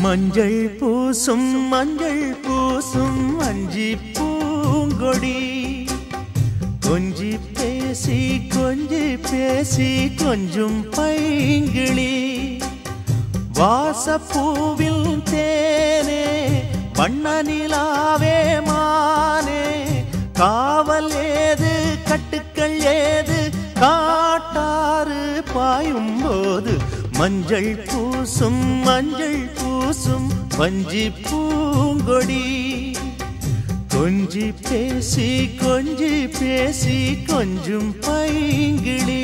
மஞ்சள் பூசும் அஞ்சி பூங்கொடி கொஞ்சி பேசி கொஞ்சும் பைங்கிளி வாசப்பூவில் தேனே வண்ண நிலாவே மானே காவல் ஏது கட்டுக்கள் ஏது காட்டாறு பாயும் போது மஞ்சள் பூசும் வஞ்சி பூங்கொடி கொஞ்சி பேசி கொஞ்சும் பைங்கிளி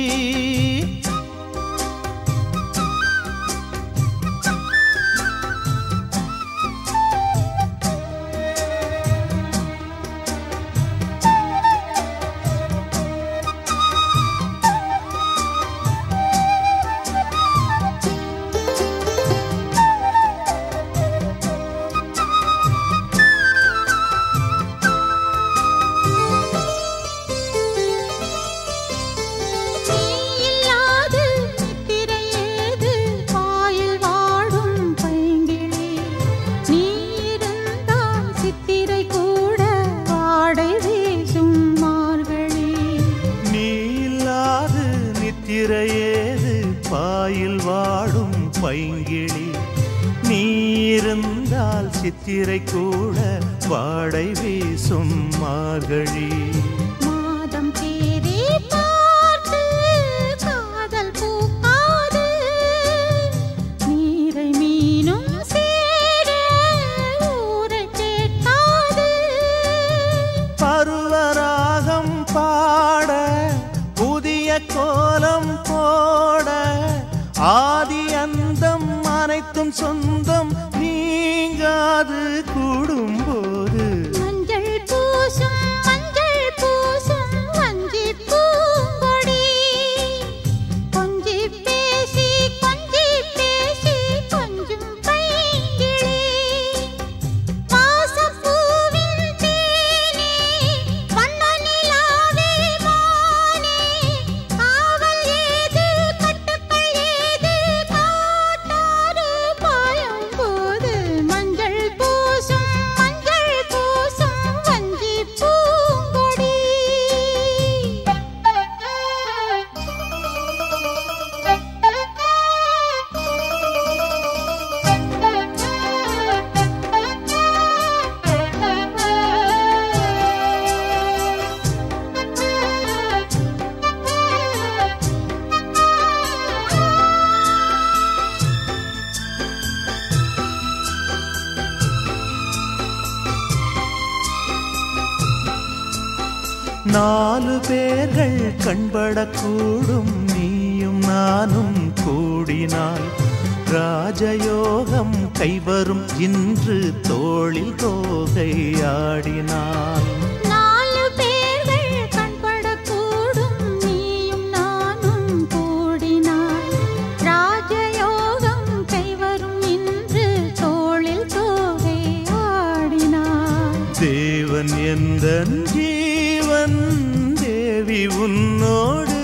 ஏது பாயில் வாடும் பைங்கிளி நீ இருந்தால் சித்திரை கூட வாடை வீசும் மார்கழி மாதம் தேதி பார்த்து காதல் பூக்காது நீரை மீனும் சேர ஊரை கேட்காது பருவராகம் பாட புதிய கோலம் போட ஆதி அந்தம் அனைத்தும் சொந்தம் நீங்காது கூடும்போது மஞ்சள் பூசும் வஞ்சி பூங்கொடி கொஞ்சி பேசி கொஞ்சும் பைங்கிளி வாசப்பூவின் தேனே வண்ண நிலாவே மானே காவல் ஏது கட்டுக்கள் ஏது காட்டாறு பாயும் போது மஞ்சள் பூசும் வஞ்சி பூங்கொடி நாலு பேர்கள் கண்படக்கூடும் நீயும் நானும் கூடினால் ராஜயோகம் கைவரும் இன்று தோளில் தோகை ஆடினாள் நாலு பேர்கள் கண்படக்கூடும் நீயும் நானும் கூடினாள் ராஜயோகம் கைவரும் இன்று தோளில் தோகை ஆடினாள் தேவன் எந்தன் ஜீவன் தேவி உன்னோடு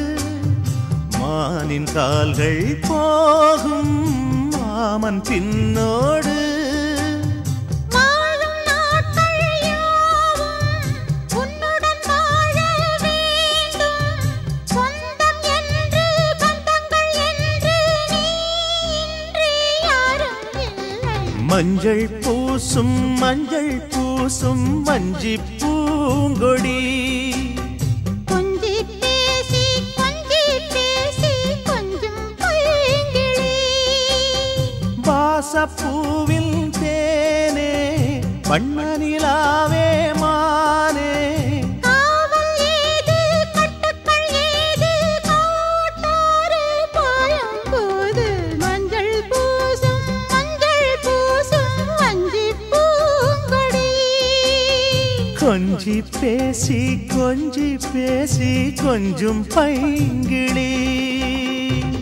மானின் கால்கள் போகும் மாமன் பின்னோடு வாழும் நாட்கள் யாவும் உன்னுடன் வாழ வேண்டும் சொந்தம் என்று பந்தங்கள் என்று நீ இன்றி யாரும் இல்லை மஞ்சள் பூசும் வஞ்சி பூங்கொடி கொஞ்சி பேசி கொஞ்சும் பைங்கிளி வாசப்பூவில் தேனே வண்ண நிலாவே மானே காவல் ஏது கட்டுக்கள் ஏது காட்டாறு பாயும் போது மஞ்சள் பூசும் வஞ்சி பூங்கொடி கொஞ்சி பேசி கொஞ்சும் பைங்கிளி